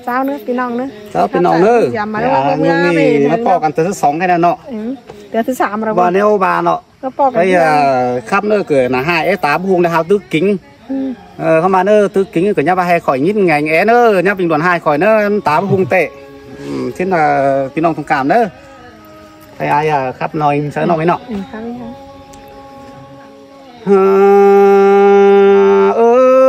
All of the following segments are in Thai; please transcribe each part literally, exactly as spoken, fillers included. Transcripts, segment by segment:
sao nữa pin nòng nữa sao pin nòng nữa nhưng thì nó toกันthứสองแค่นั้นเนาะเดือนที่สามเราบ่เนี่ยบาเนาะไอ้ครับเนื้อเกิดนะhaiไอ้ตาบุงได้หาตึกกิ้งเออเข้ามาเนื้อตึกกิ้งก็ยับไปให้ข่อยยิดไงแง่เนื้อยับเป็นด่วนhaiข่อยเนื้อตาบุงเตะที่น่ะพี่น้องทงการเนื้อไอ้ไอ้ครับหน่อยเสือหน่อยเนาะเอ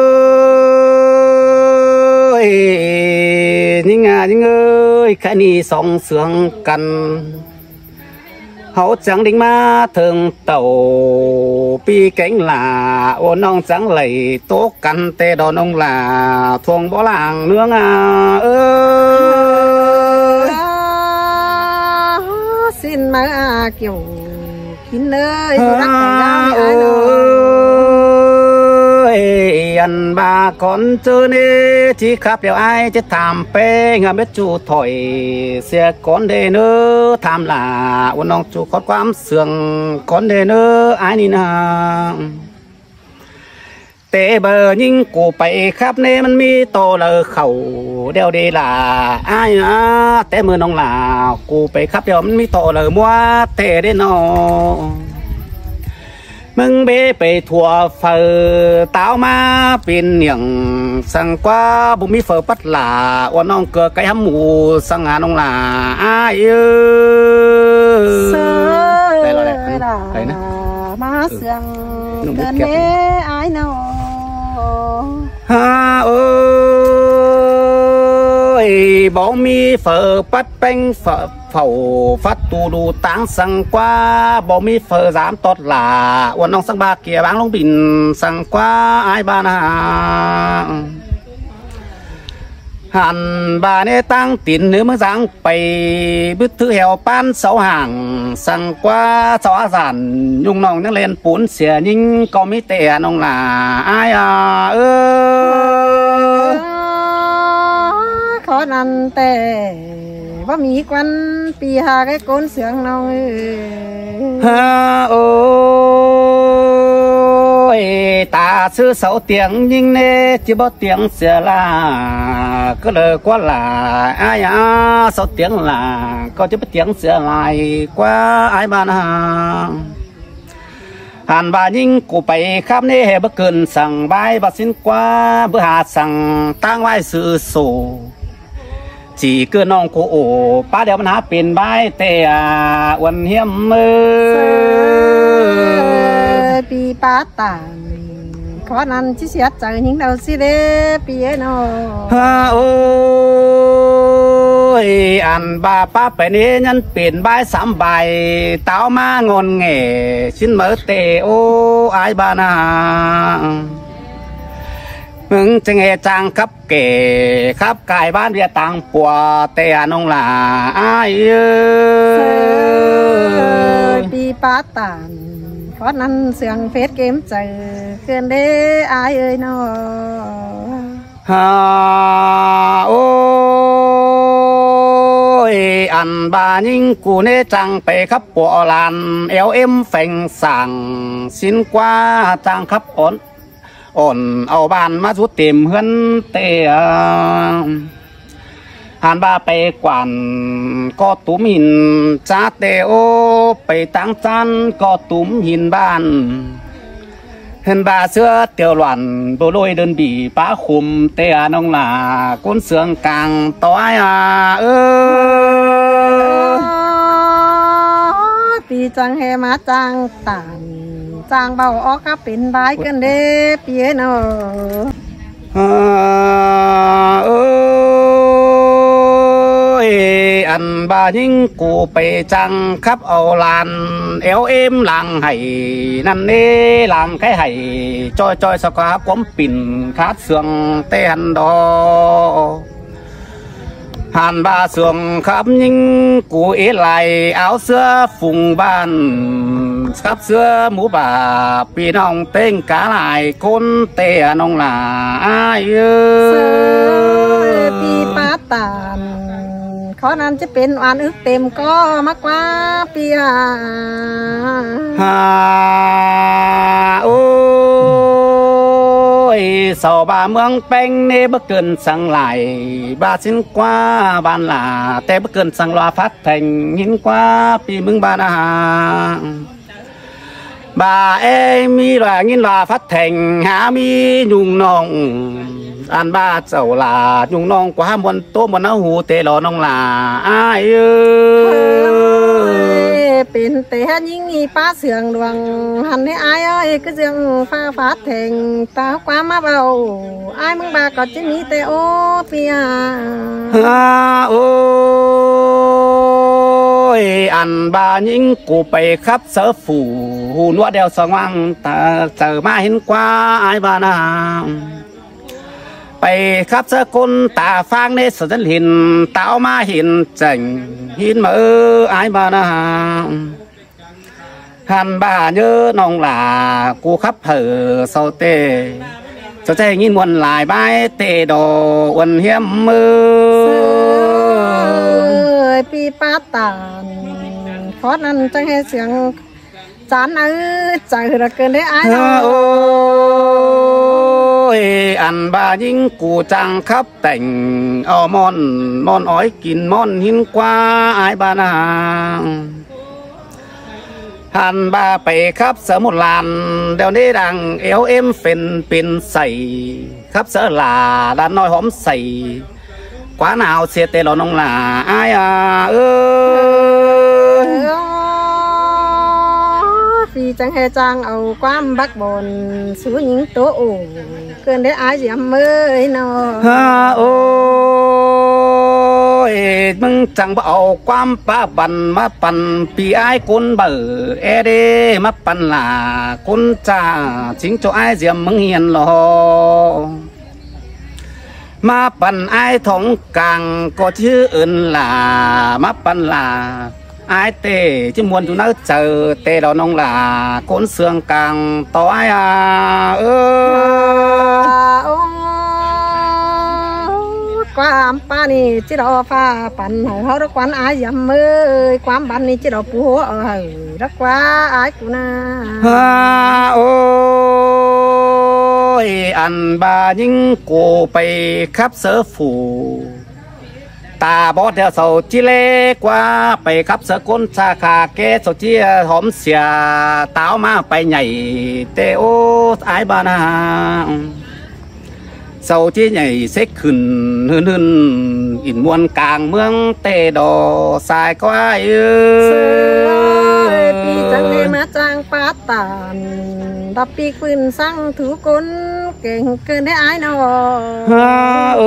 อยิ่งอ่ะยิ่งเอ้ยแค่นี้สองเสืองกันhậu chẳng định ma thường tàu pi cánh là ôn ông chẳng lầy tố căn tê đòn ông là thuồng bó làng nướng à ơ xin mà kiểu kín nơi ăn ba con chơi nè chỉ khắp đều ai chết tham pe ngắm biết chủ thổi xe con đề nữa tham là ôn ông chủ con quám sườn con đề nữa ai nhìn à tệ bờ nhưng cụ bậy khắp nèมันมีโตเลยเข่าเดียวดีlà ai à tệ mưa nông là cụ bậy khắpเดียวมันมีโตเลยมัวเตะได้นอมึงเบไปถั่วเฟอเต้ามาเป็นอย่างสังกว่าบุมีเฟอปัดหลาว่าน้องเกลือไก่หมูสังหาน้องหลาอ้ายเออเสือใครนะมาเสียงเดินเล่ไอ้น้องฮาเอ้ยบ่มีเฟอปัดแป้งเฟอเฝ้าฟัดตูดูตั้งสังกว่าบ่มีเฟอสามตอดหลาวันน้องสังบาเกียบางลงบินสังกว่าไอ้บ้านหางหันบ้านเนี่ยตั้งตินเนื้อมือสังไปบึ้ถือแหวป้านเสาห่างสังกว่าเสาอาสานยุงน้องนักเรียนปูนเสียยิ่งก็มีแต่น้องหลาไอ้อ่ะเออขอนันแต่ว่ามีควันปีหาcái côn sướngน้อยฮะโอ้ยตาซื้อเสาเตียงยิงเน่จีบเตียงเสียละก็เลยกว่าละไอ้ยาเสาเตียงละก็จะไปเตียงเสียลายกว่าไอ้บ้านหางหันบายิงกูไปครับนี่เหบ่เกินสั่งใบบ่สิ้นกว่าเบื่อหาสั่งตั้งไว้ซื้อสู่chỉ cứ nong cô ổ ba đeoมันหาเป็นใบแต่วันเฮียมมือปีป้าตาขอนั้นที่เสียใจยิ่งเราสิเด้ปีเนาะฮะโอ้ยอันบาป้าไปนี้ยันเป็นใบสามใบเต้ามางอนแง่ชิ้นเมื่อเตโอไอ้บ้านามึงจะเงจังครับเก๋ครับกายบ้านเรียตังปัวเตะนองหลาอ้ายเอ้ยปีป้าตานเพราะนั้นเสียงเฟซเกมเจอเกินเด้อ้ายเอ้ยเนาะฮาโอ้ยอันบายิงกูเนจังไปครับปัวลานเอลเอ็มแฝงสั่งสินกว่าจังครับอ่อนอ่อนเอาบ้านมาสุดเต็มเฮือนเตะหันบ้าไปกวนก็ตุ้มหินจ้าเตโอไปตั้งจันก็ตุ้มหินบ้านเห็นบ้าเสื้อเตียวหลวนโบโลยเดินบีป้าคุมเตะน้องหลาก้นเสืองกลางต้อยอ่ะเออปีจังเฮมาจังต่างจางเบาออกก็เป็นใบกันเด้เปียเนาะเอออันบายิงกูไปจังครับเอาลานเอลเอ็มหลังไห้นั่นเน่หลังไข่ไห้จอยจอยสกาก้มปิ่นคาดเสืองเตหันดอหันบาสวงครับยิงกูเอไลเอาเสื้อฝุ่งบ้านครับเสื้อหมูป่าพี่น้องเต้งกาลายคนเตะน้องหลาอ้ายเอ้ยปีป้าตานขอนั้นจะเป็นอันอึกเต็มก็มากกว่าปีฮาฮาโอ้ ơi sau ba mương bánh nê bất cơn sang lại ba xin qua ban là té bất cơn sang loa phát thành nhìn qua pi mừng ba na bà em mi loa nhìn loa phát thành há mi nhung nong ăn ba chậu là nhung nong quá muôn tô muôn áo hù tê lò nong là ai ơi เป็นแต่ยิ่งอีป้าเสืองดวงหันให้อายเอ้ยก็เสืองฟ้าฟ้าแทงตาความมาเบาอายมึงบาก็จะมีแต่โอเปียฮ่าโอ้ยอันบายิงกูไปครับเสือฝูหูนัวเดียวสว่างแต่เจอมาเห็นกว่าอายบานาไปครับเสือคนตาฟางในสนหินตาเอามาเห็นจังหินมาเอออายบานาหันบาเยอะน้องหลากูขับเผอเศร้าเตจะใจยินวันหลายใบเตดอวันเฮียมมือปีป้าตานเพราะนั้นจะให้เสียงจานเออใจระเกินได้อายโอ้ยอันบายิงกูจังขับแต่งเอามอนมอนอ้อยกินมอนหินกว่าอายบานาหันบาไปครับเสือหมดลานเดี๋ยวนี้ดังเอลเอ็มเป็นเป็นใส่ครับเสือหลาด้านน้อยหอมใส่กว่าหนาวเสียเตลน้องหลาอายอ่ะเออปีจังให้จังเอาความบักบนสู้หญิงตัวโอ้เกินได้อายยำมือเนาะฮะโอ้ยมึงจังบ่เอาความป้าบันมาปั่นปีไอ้คนเบื่อเอเดมาปั่นลาคนจ่าจิงโจไอ้เสียมมึงเฮียนหรอมาปั่นไอ้ท้องกลางก็ชื่ออื่นล่ะมาปั่นลาไอ้เต้ที่มวนอยู่นั่งเจอเต้เราน้องล่ะคนเสืองกลางต่อไอ้อ่ะเออความป้านี่จิรอฟ้าปั่นให้เขารักวันอายยำมือความบันนี่จิรอปูหัวเออรักว่าอายกูนะฮ่าโอ้ยอันบายิงกูไปขับเสือฝูตาบอดเดียวเสาจิเล่กว่าไปขับเสือก้นชาคาเกสจีหอมเสียเต้ามาไปใหญ่เตโอไอ้บานาเสาที่ใหญ่เซ็กขึ้นหืนหืนอินมวนกลางเมืองเตดอสายก็ไอ้เออปีจังเลยมาจังปาตานดับปีกปืนสั่งถือก้นเก่งเกินได้อายเนาะฮ่าเอ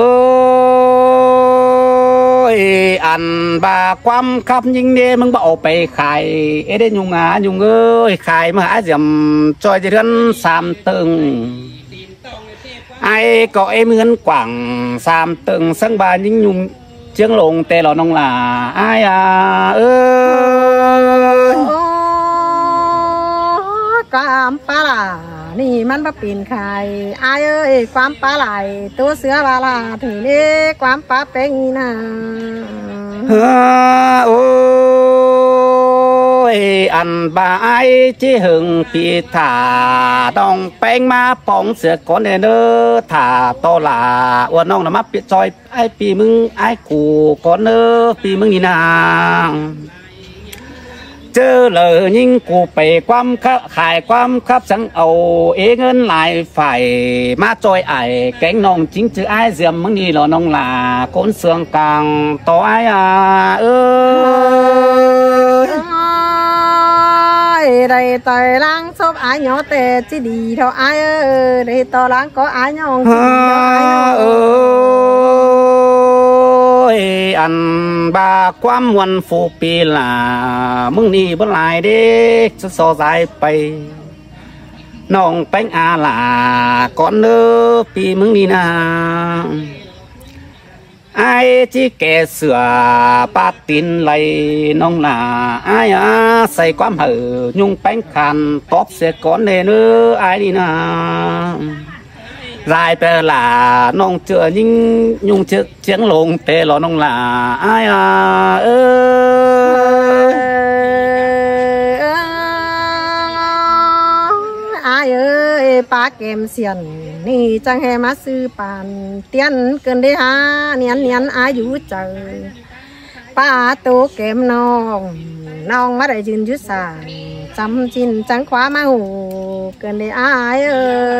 ออันบาความขับยิงเด้มึงบ่เอาไปขายเอ็ดยุงอ่ะยุงเอ้ยขายมาอาจจะจอยจะเดือนสามตึงไอ้ก็ไอ้เหมือนกว่างสามตึงสังบายิงยุงเชียงลงแต่หล่อน้องหลาไอ้อ่ะเออความปลาไหลนี่มันมาปีนไข่อายเอ้ยความปลาไหลตัวเสือปลาไหลถึงนี่ความปลาเป็งนะฮ่าโอ้ยอันบาไอที่หึงปีถาต้องแป้งมาป้องเสือก่อนเนอถาโตลาอ้วนน้องน่ะมาปีจอยไอปีมึงไอกูก่อนเนอปีมึงนี่นาเจอเลยยิ่งกูไปความขายความครับสังเอาเอเงินหลายฝ่ายมาจอยไอแกงน้องจริงจือไอเสียมมึงนี่หรอน้องหลาคนเสืองกลางต่อไออ่ะเออได้ต่อยล้างซบอายnhỏแต่จีดีเท่าอายเออได้ต่อล้างก็อายน้องจีดีเท่าอายเอออันบาความวันฟูปีล่ะมึงนี่บ่หลายเด็กจะสอสายไปน้องแป้งอาล่ะก่อนเด้อปีมึงนี่นะไอ้ที่แกเสือปาตินไหลน้องหนาไอ้อะใส่ความเห่อยุงแป้งคันตบเสียก่อนเนื้อไอ้นี่นะรายไปล่ะน้องเจอยิ่งยุงเชือกเชียงลงเตะหล่อน้องหล่ะไอ้อะเออไอ้เอ้ยปลาเกมเสียนนี่จังแห่มาซื้อปานเตียนเกินได้หาเนียนเนียนอายุเจอป้าโตเก็มน้องน้องมาได้ยืนยุดสายจำจินจังขวามาหูเกินได้อายเอ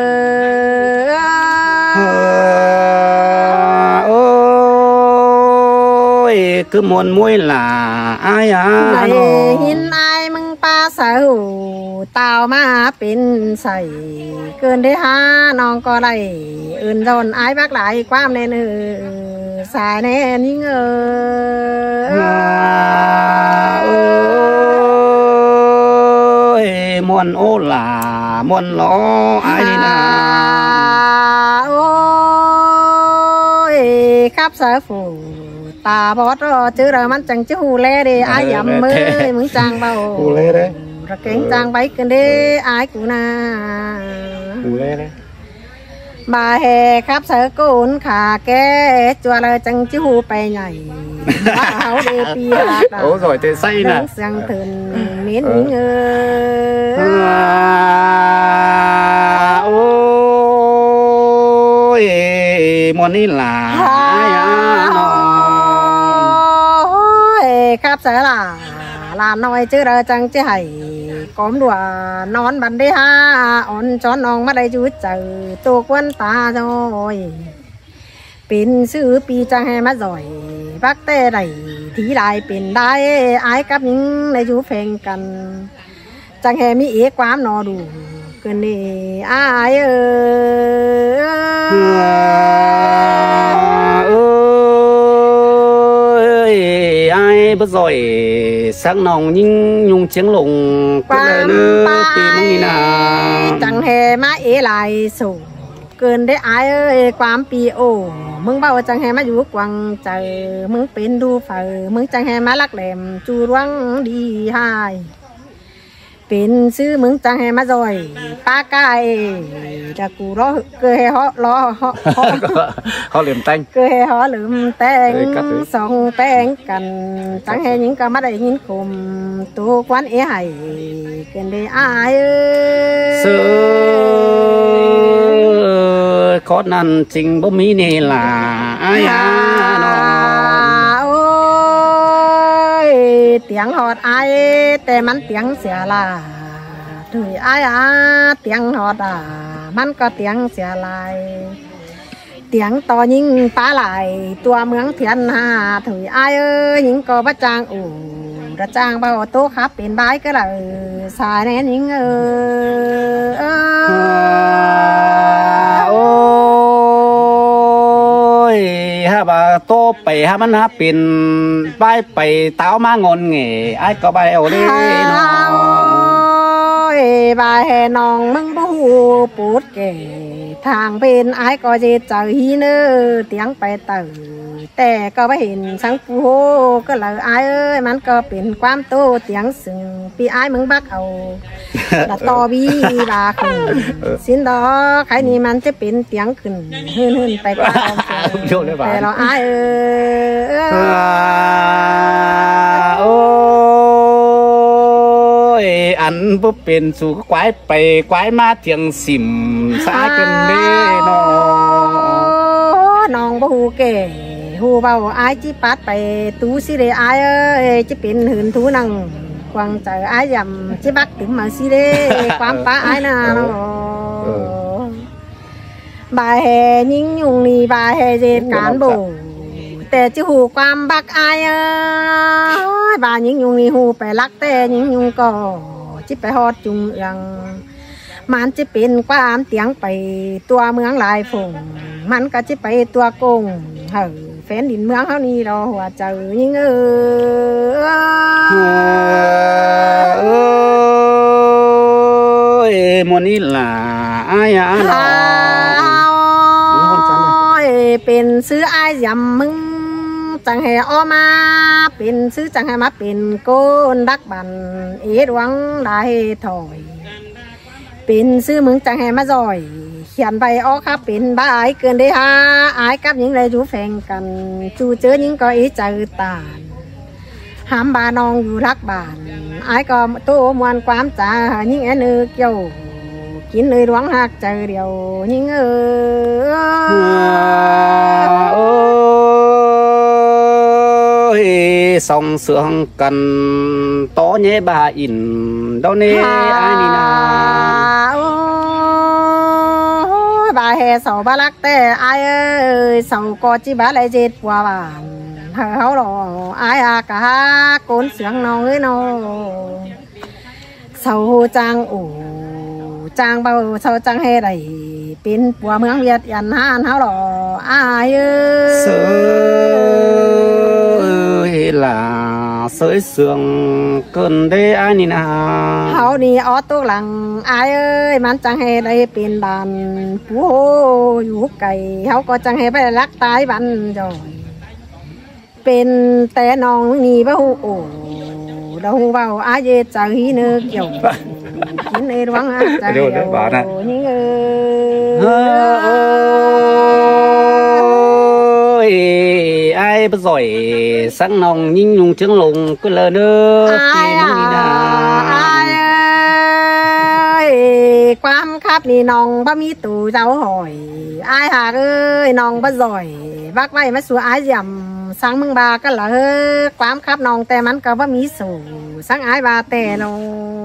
อโอ้ยคือมวนมวยหล่าอายอ่ะหินอายมึงป้าสาวตาวมาเป็นใส่เกินได้หาน้องก็ได้อื่นโดนอายบักหลายความแน่เนอสายแน่นิ่งเออโอ้ยมวนโอหล่ามวนล้ออายนะโอ้ยครับสาวฝูตาบอดรอเจอเรามันจังจะหูแลเด้อายยำมือมึงจางเบาหูแลเด้ระเก่งจางไปกันเด้อายกูนาหูแลเด้บาแฮครับเสือกุนขาแกจัวเลยจังจิหูไปใหญ่ว่าเขาเดปีหาโอ้สวยเตะไส้น่ะเสียงถึงเน้นนิ่งเออโอ้ยมวนนี่หล่าครับเสือล่ะลานน้อยเจอเราจังจะให้ก้มดัวนอนบันได้ฮาอ่อนจอนน้องมาได้จุดเจอตัวควันตาจอยเป็นซื้อปีจังให้มาจ่อยบักเต้ได้ที่ได้เป็นได้อายกับยิงในจูแฟงกันจังให้มีเอกความนอดูเกินนี่อายเออบ่rồi sáng nòng nhưng nhung tiếng lùng cái nữa tìm mong na chẳng hề má ế lại sủเกินได้อายเอ้ยความปีโอมึงเบาจังแฮมาอยู่กวางใจมึงเป็นดูฝ่ายมึงจังแฮมาลักแหลมจูรวงดีหายเป็นซื้อมึงจังแฮมาจอยป้าไก่จะกูรอเกยฮอรอฮอฮอเหลี่ยมแตงเกยฮอเหลี่ยมแตงสองแตงกันจังแฮยิงก็มาได้ยินคมตัวควันเอ๋ให้เกินได้อายเอ้ยซื้อcó năn trình bố mỹ này là ai à ôi tiếng hót aiแต่มันเสียงเสียละถุยai à tiếng hót àมันก็เสียงเสียลายเสียงต่อยิงป้าไหลตัวเมืองเทียนหาถุยaiเอ้ยยิงก็บ้าจางอู่ระจางเบาโตครับเป็นใบก็เลยสายแน่ยิงเออฮะบ่าโตไปฮะมันฮะเป็นใบไปเต้ามางอนเง่ไอ้ก็ใบเอาเลยน้องใบแห่น้องมึงบูปูดเก๋ทางเป็นไอ้ก็จะเจอฮีเนอเตียงไปเตอแต่ก็ไม่เห็นสังปูก็เลยไอ้เอ้ยมันก็เป็นความโตเตียงสึงปีไอ้มึงบักเอาแต่ต่อบีลาขึ้นสินดอใครนี่มันจะเป็นเตียงขึ้นหื่นหื่นไปกว่าแต่เราไอ้เอ้ยโอ้ยอันบ่เป็นสู่ควายไปควายมาเถียงสิมสากันเด้น้องน้องบ่ฮู้เก๋ฮู้เบาไอ้จิปัดไปตู้สิเดไอ้เอ้ยจะเป็นหื่นทูนังกวางใจไอ้ยำจิบักถึงมาสิเดความป้าไอ้น่ะน้องบาแห่ยิงยุงนี่บาแห่เจ็ดการโบแต่จะหูความบักอายเอ้ยบายิงยุงนี่หูไปลักแต่ยิงยุงก็จิไปฮอดจุงเอียงมันจะเป็นความเตียงไปตัวเมืองลายฝงมันก็จะไปตัวกงเฮ้แฟนดินเมืองเขานี่รอหัวเจอยิงเออมวนี่ล่ะอายอ่ะน้องเป็นซื้ออายยำมึงจังแห่ออมาเป็นซื้อจังแห่มาเป็นโกนดักบันเอดวังได้ถอยเป็นซื้อมึงจังแห่มาจอยเขียนใบออกครับเป็นบ้าไอเกินได้ฮะไอกับยิงเลยจูแฟงกันจูเจอยิงก็อีเจอตาหามบานองอยู่รักบานไอก็โตมวนความจ่ายิงแอนนึกโยเกินเลยร้องหักใจเดียวยิ่งเออ song sương cần to nhé bà in đâu nè ai nè bà hè sầu bà lắc tê ai ơi sầu có chi bà lại chết qua bàn háo lò ai à cả côn sướng nó ấy nó sầu trang ủ trang bao sầu trang hè đầy pin qua mương Việt ăn han háo lò ai ơi là sới sương cơn đê ai nè háo đi ó tốt lằng ai ơi man trang hè đây pin bàn phú hô vũ cày háo có trang hè phải lắc tái bắn rồiเป็นแต่น้องนี่บ่ฮู้โอ้ดาวเว้าอาเยใจนึกเกี่ยวกินในระวังใจเดียวนี่เอ้ย ai bây giờ sáng nòng nhìn nhung trứng lùng cứ lơ nữa ai à ai ơiความคับนี่น้องบ่มีตู่เจ้าหอยอ้ายหากเอ้ยน้องบ่จ่อยบักไว้มาสู่อ้ายย่ำสังมึงบาก็ละเฮ้อความคับน้องแต่มันก็บ่มีสู่สังอ้ายบาแต่โน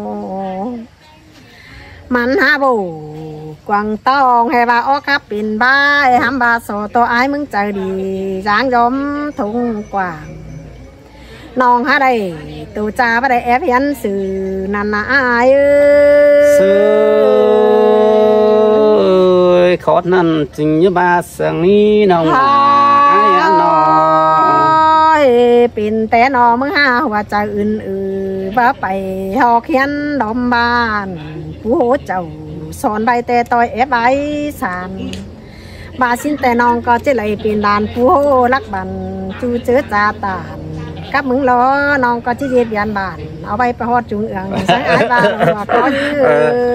มันหาบ่กวางต้องให้ว่าอ้อครับเป็นบ้าหำบาโซตัวอ้ายมึงใจดีจางยอมทุ่งกว่างน้องหาได้ตัวจ้าบ่ได้แอบเห็นสื่อนั่นน่ะอ้ายเอ้ยขอนั่นจริงอยู่บาสังนี้น้องอ้ายน้องเป็นแต่น้องมึงหาหัวใจอื่นๆว่าไปหอกเขียนดอมบ้านผู้โหเจ้าสอนใบแต่ต่อยเอฟใบสานบาสินแต่น้องก็จะเลยเป็นดานผู้โหรักบันจูเจอจ่าตานกับมึงล้อน้องก็จะเย็บยันบานเอาใบประหอดจุงเอืองสังอายบานว่าก็ยื้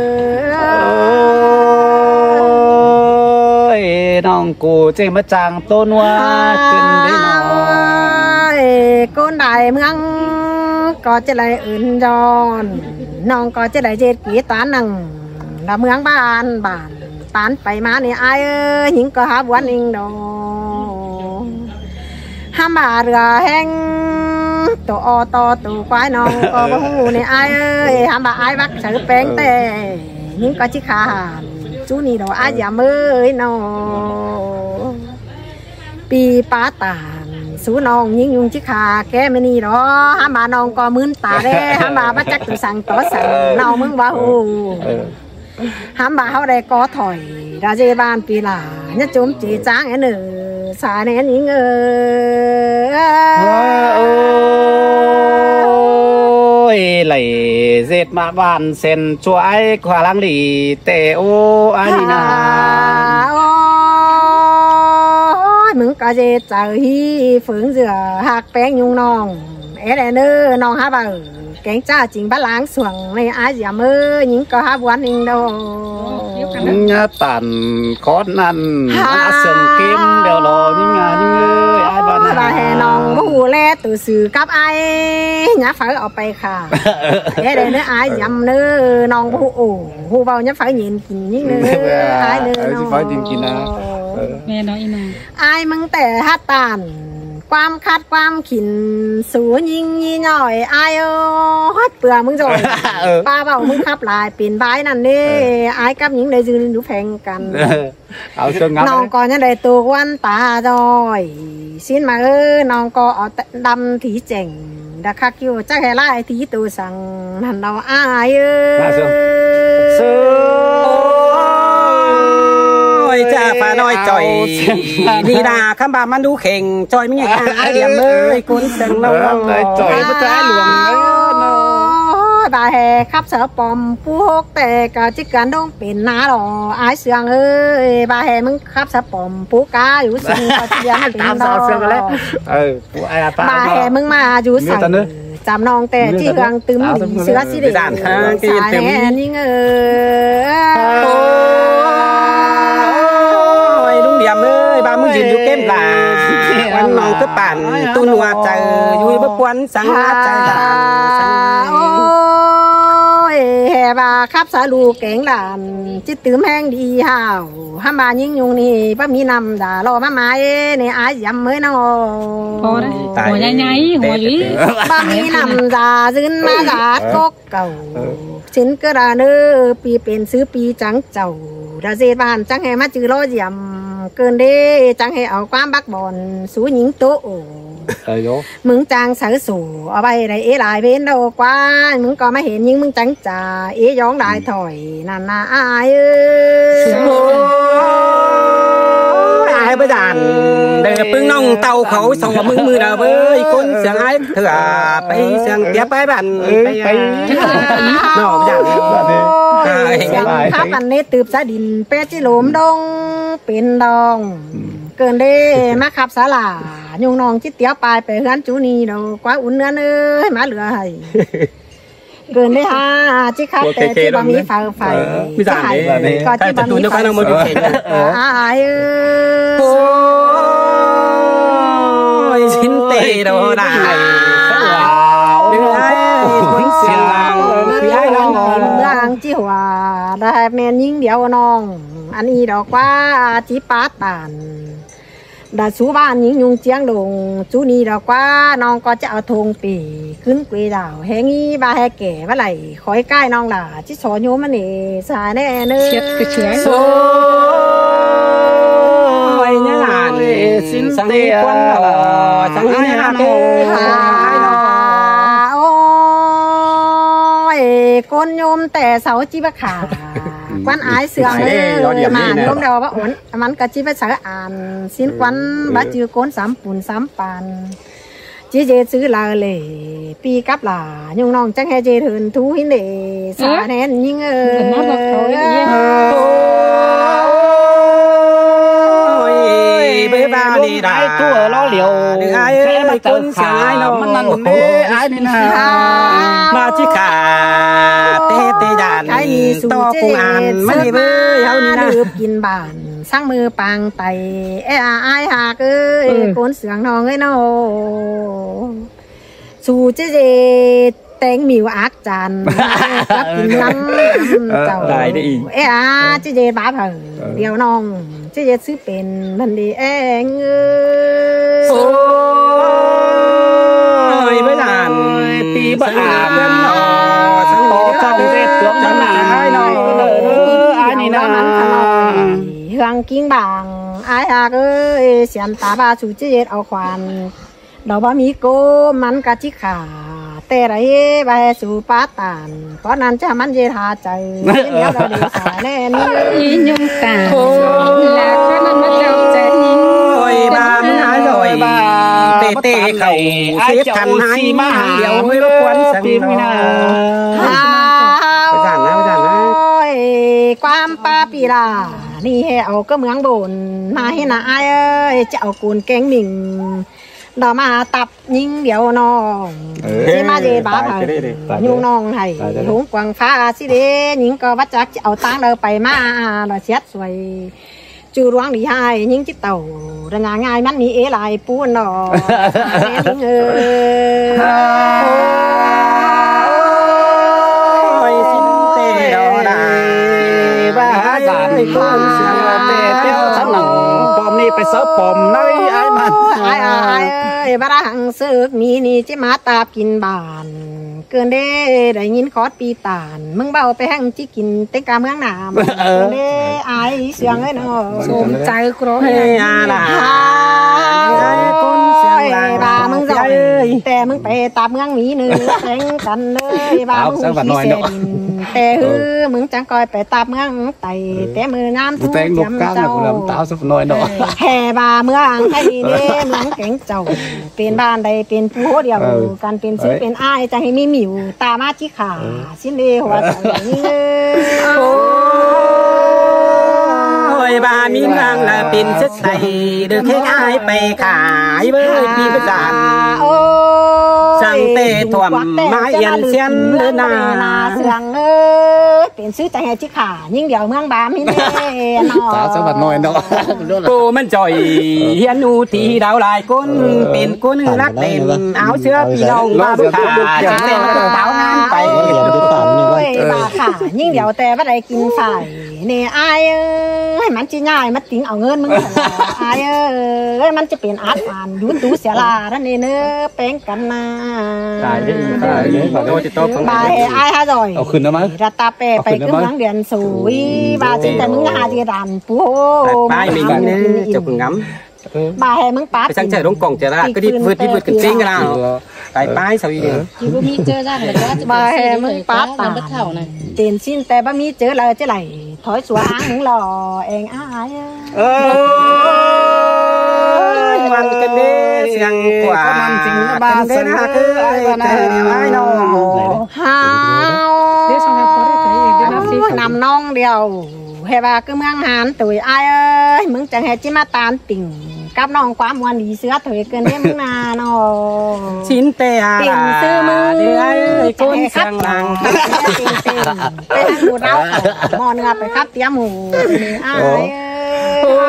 อน้องกูเจ๊มาจางต้นว่าขึ้นได้น้อยก้นได้เมืองก็จะเลยอื่นย้อนน้องก็จะเลยเจ็ดกี่ตาหนังละเมืองบ้านบ้านตานไปมาเนี่ยไอ้เอ้ยหิงก็หาวันอิงดอกห้ามบาเรือแห้งตัวอตอตัวควายน้องก็บ่ฮู้เนี่ยไอ้เอ้ยห้ามบาไอ้บักเสือแป้งแต่หิงก็ชิขาจูนี่ดอกไอ้ยามเอ้ยน้องปีป้าตาสู้น้องยิงยุงชิขาแกไม่นี่หรอห้ามบาน้องก็มึนตาเด้ห้ามบาบัจักตัวสั่งต่อสั่งน้องมึงว่าฮู้ห้ามบาเขาได้ก็ถอยราเจบานปีหลาเนี่ยจุ่มจีจ้างไอ้หนึ่งสายเนี่ยนี่เงยไหลเจ็ดมาบ้านเส้นช่วยขวาลังหลีเตโออันนี้นะมึงก็จะเจอฮีฝืนเสือหักแป้งยุงน้องเอ็ดเนอร์น้องฮะบ่าแกงจ้าจริงบ้าล้างส่วงในอาเซียมือยิงก็ฮะวันอิงโดเนี่ยตันคอนั่นอาเซียนเกมเดี๋ยวรอนี่ไงนี่เลยไอ้บ้านน่ะให้น้องผู้แลตัวสื่อกับไอ้เนี่ยฝ่ายเอาไปค่ะเอ็ดเนอร์อาเซียมเนอร์น้องผู้โอ้ผู้เบาเนี่ยฝ่ายยินกินยิ่งเนอร์ไอ้เนอร์น้องฝ่ายยินกินนะแม่น้อยน้องไอ้มึงแต่ฮัตตันความคัดความขินสูยิงยี่หน่อยไอ้ฮอดเปลือมึงจ่อยป้าเบามึงขับลายปีนใบนั่นนี่ไอ้กับหญิงได้ยืนดูแพงกันเอาเชิงงับน้องก็ยังได้ตัววันตาจอยสิ้นมาเออน้องก็เอาดำถีเจ๋งดักคักอยู่จะแค่ไล่ถีตัวสั่งนั่นเราไอ้เออจ้าฟ้าน้อยจ่อยนี่ดาคำบามันดูเข่งจ่อยไม่ใช่ไอเดียมเลยกุนเซิงเราจ่อยไม่ใช่หลวงบาแห่ขับเสือปอมผู้ฮกแต่ก็จิการดงเป็นน้าหรอไอเสียงเอ้ยบาแห่มึงขับเสือปอมผู้กาอยู่สิงก็เสียงเป็นดอกบาแห่มึงมาอยู่ใส่จำน้องแต่ที่เฮืองตึมเสือสิเดชสายแห่นี่เงยลุงเดียมเลยบามึงยืนอยู่เก้มหลาวันน้องก็ปั่นตุนหัวใจอยู่บกวนสังหาใจหลาโอ้ยยแห่บาขับสาลูแกงหลานจิตตื่มแห้งดีห่าวห้ามบายิงยุงนี่ป้ามีนำด่ารอมาไม้ในอายยำเมื่อน้องพอได้หัวใหญ่ๆหัวยี่ป้ามีนำด่าซึนมาด่ากกเก่าฉันก็ด่าเนื้อปีเป็นซื้อปีจังเจ้าดาเซบ้านจังให้มาจือรอยำเกินเด้จังให้เอาความบักบอลสู้หญิงโตมึงจางสายสู่เอาไปได้เอหลายเพนโดกว่ามึงก็ไม่เห็นยิงมึงจังจ่าเอย้องได้ถอยนั่นน่ะอายเอ้ยอายไปด่านเด้อปึ้งน้องเต่าเขาส่งกับมึงมือเด้อเว้ยคนเสียงอายเถื่อไปเสียงเตี้ยไปบ้านไปนอกจากนี้ข้าปันเนตืบสะดินเป็ดจิหลมดงเป็นดองเกินเด้มาขับสาลายุงน้องจิตเตี้ยปลายไปเฮือนจูนีดอกกว่าอุ่นเนื้อเอ้ยมาเหลือให้เกินได้ฮะจิขับแต่ที่บะมีไฟไฟจะหายก็ที่บะมีไฟอ้ายโอ้ยชิ้นเตะโดนได้ดึงไอ้คนเสียงพี่ไอ้น้องเมืองจิหัวได้แมนยิงเดียวน้องอันนี้ดอกว่าจิปาตานดาสูบ้านยิงยุงเจียงดงจูนี่ดอกว่าน้องก็จะเอาธงปีขึ้นกุยดาวแหงี้บาแหแก่เมื่อไหร่คอยใกล้น้องล่ะจิสอนโยมมันนี่สายแน่เนื้อเช็ดกระเชือกโซ่ยเนี่ยหลานสินเตียนสังเนี่ยโอ้โอ้ยคนโยมแต่เสาจิบขาควันอายเสือเลยมาโยมเดาว่าอ่อนมันกะจิบสารอ่านสินควันบาจือโกนสามปุ่นสามปันจีเจซื้อลาเลยปีกับหลายุงน้องจังให้เจเถินทูหินเดสาแนนยิงเออเบบ้านี่ได้ตัวล้อเหลียวไอ้ไอ้ต้นเสียงไอ้น้องมันนั่นเอ้ไอ้นี่นะมาจิขาเตะเตะยานต่อปูอ่านไม่เบ้ยเฮานี่นะกินบ้านสร้างมือปางไตเอ้ไอ้หากเอ้ยโกนเสียงน้องเอ้ยน้องสู่เจเจแตงมิวอักจันกับกินน้ำเจ้าได้ได้อีกเอ้อาเจเจบ้าเผอเดียวน้องเจเจซื้อเป็นมันดีเองเอ้โอ้ยไม่นานปีบ้านสังโตฟังเด็ดตัวมันหนาไอ้น้องเออไอ้นี่นะเฮืองกิ้งบางไอ้หากเอ้ยเสียนตาบาสู่เจเจเอาขวานดอกบะมีโกมันกะจิขาแต่ไรใบสูปาตานเพราะนั้นจะมันเยธาใจเดี๋ยวเราดีสายแน่นี่ยุ่งตาแล้วก็มันมาเจ้าใจนิ่งโอ้ยบ้ามันหายเลยบ้าเตะเตะเข่าเสียทันหายมาเดี๋ยวไม่รบกวนสักนิดนะไปจันนะไปจันนะความปาปีลานี่ให้เอาก็เมืองบนมาให้นาไอ้เอ้ยจะเอากูนแกงหมิ่งดอมาตับยิงเดียวน้องที่มาเดบ้าเผายุงน้องให้หงกวางฟ้าสิเดยิงก็วัดจักจะเอาตังเราไปมาเราเช็ดสวยจูร้องดีให้ยิงจิตเต่าระงาง่ายมันมีเอลายปูนหนอยิงเออสินเตดอได้บ้าสามคนเสียเตะเตี้ยวชั้นหนึ่งปอมนี่ไปเสิร์ฟปอมน้อยไอ้มันไอ้ไอ้เอ้ยบ้าหังซึกมีนี่จะมาตากินบานเกินเด้ได้ยินคอดปีตานมึงเบาไปแห้งจิกินเต็งกาเมืองหนามเกินเด้ไอ้เสียงเอ้ยเนาะสมใจกรอเฮ้ยอะไรคนเสียงบ้ามึงจะแต่มึงไปตาเมืองมีเนื้อแข่งกันเลยบ้ามึงขี้เสียดินแต่ฮือมึงจังคอยไปตาเมืองไต่แต่มืองามทุกยำเจ้าแห่บาเมืองไทยเด้เมืองแก่งเจ้าเป็นบ้านใดเป็นผู้เดียวกันเป็นซื้อเป็นอ้ายจะให้มีหมิวตามาจิขาชิ้นเดียวหัวใจนี่โอ้ยบามีนางละเป็นเสใส่เดือดแค่อ้ายไปขายเบยปีประจานสั่งเตะถ่วมมาเอียนเสียนเดินนาเสียงเออเป็นซื้อใจให้จิขายิ่งเดียวเมืองบามนี่เนาะสาวสวัสดิ์น้อยเนาะโอ้มันจ่อยเฮียนูตีดาวลายก้นเป็นก้นรักเด่นเอาเสื้อพี่น้องมาบุกขาจะเต้นสาวงานไปโอ้ยบาค่ะยิ่งเดียวแต่ว่าได้กินใส่นี่อายเอ้ยมันจิง่ายมันติงเอาเงินมึงอายเอ้ยมันจะเป็นอาร์ตอ่านยุตูเสียลาท่านนี่เนื้อแป้งกันนะตายเลยตายเลยโดนจะโตของบาเฮอายฮะจ่อยเอาขึ้นนะมั้ยรัตตาเปไปขึ้นหลังเดือนสวยบาจิแต่มึงหาจีรันปูโป้ายมีกันเนี่ยจะพึ่งง้ำบาเฮมึงปั๊บไปสั่งใจลงกล่องจะละก็ดิฟืดดิฟืดกันจริงกันแล้วตายป้ายสวีเดียวที่บ่มีเจอจักเลยว่าจะบาเฮมึงปั๊บตาตามบ่เท่าน่ะเตีนสิ้นแต่บ่มีเจอเลยจะไหลถอยสวางมึงหล่อเองอายเออมันกันเด้เสียงกว่ามันจริงบ้านเด้นะคือไอ้แต่ไอ้น้องฮาวเดี๋ยวส่งให้พอได้ใจเองเดี๋ยวนับสินำน้องเดียวเฮว่าก็เมืองหานตุยอายเอ้ยมึงจังเฮจิมาตานติ่งกับน้องความวันดีเสือถอยเกินเด้มึงนาเนาะชิ้นเตะติ่งซื้อมึงเด้ไอ้ก้นเสียงลังติ่งติ่งไปทางหมูเราหมอเนื้อไปครับเตี้ยหมูนี่อายโอ้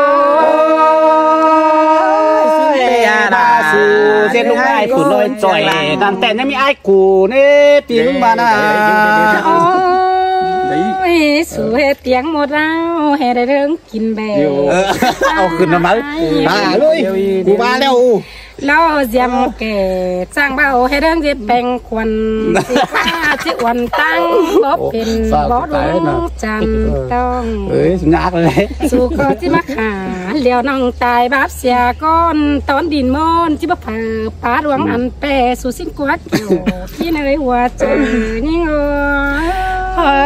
ยสิเตะดาสูเส้นลูกไอ้ขุนลอยจ่อยนั่นแต่ยังมีไอ้กูนี่ตีลุงมานะโอ้ยสู่เฮ็ดเตียงหมดแล้วให้ได้เรื่องกินแบเอาขึ้นนะมั้ยอ่าเลยกูมาแล้วแล้วเสียมแก่สร้างเบาให้เรื่องจะแบ่งควันสิฟ้าสิอ้วนตั้งบ่เป็นบ่ดวงจันทร์ต้องเอ้ยสุนัขเลยสู่ก็จิมาขาเลี้ยวน้องตายบาปเสียก้อนตอนดินมอนจิบ่เผอปาดวงอันแปรสู่สิ้นกวดเกี่ยวที่ในหัวใจยิ่งเอ้ยโอ้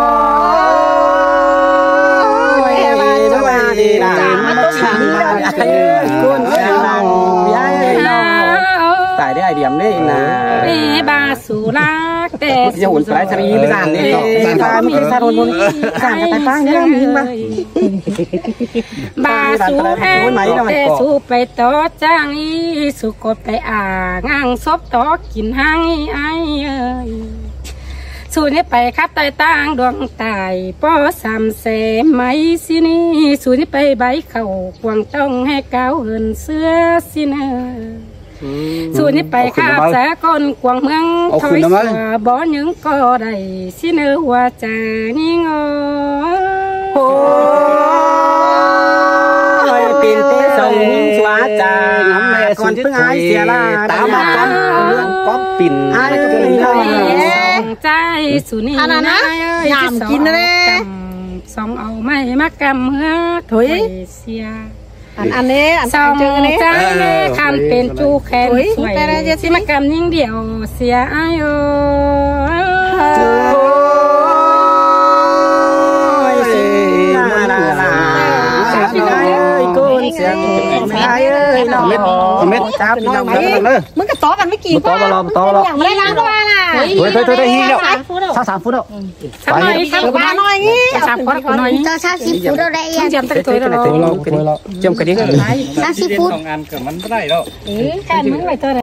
ยเฮว่าจะว่าดีนะมันต้องฉันเลยก้นเสียงลังยายน้องตายได้ไอเดียมได้นะเอบาสู่รักแต่จะหุ่นสลายสรีไม่สานนี่สานมีสารบนสานจะไปป้างเนี่ยมีมั้ยบาสู่แห้งแต่สู่ไปต่อจ้างอีสู่กดไปอ่างางซบต่อกินให้ไอเอ้ยสู่นี่ไปครับใต้ต่างดวงตายป้อสามเสไหมสินี่สู่นี่ไปใบเข่ากวางต้องให้ก้าวเหินเสื้อสิเนอสู่นี่ไปข้าบสะก้นกวางเมืองถอยสัวบ่อยังก็ได้สิเนอหัวใจนี่งอโอ้ยเป็นเตะส่งสวาจาน้ำแม่ก่อนเพิ่งอายเสียลาตามมาก้อนเรื่องก้อนปิ่นอายก็เป็นน้องใจสุนีนะยามกินเลยสองเอาไม่มากำเหือถอยเสียอันอันนี้อันสองเจออันนี้ใจคันเป็นจูแขนสวยสิมากำยิ่งเดียวเสียอายโอ้ยเสียลาลาพี่น้อยก้นเสียงไม่ได้เอ้ยน้องเม็ดเม็ดจ้าพี่น้องเลยมึงก็ต่อกันไม่กี่ต่อมาเราต่อเราอย่างไม่ได้ล้างตัวน่ะเฮ้ยเฮ้ยเฮ้ยได้ฮีแล้วสามสามฟุตแล้วทำไมครับบ้าน้อยงี้สามคนหน่อย cho sao ship food đâu đây เจียมตั้งตัวแล้วจมกระดิ่ง sao ship food สองอันเกิดมันไม่ได้แล้วเออการมึงไปตัว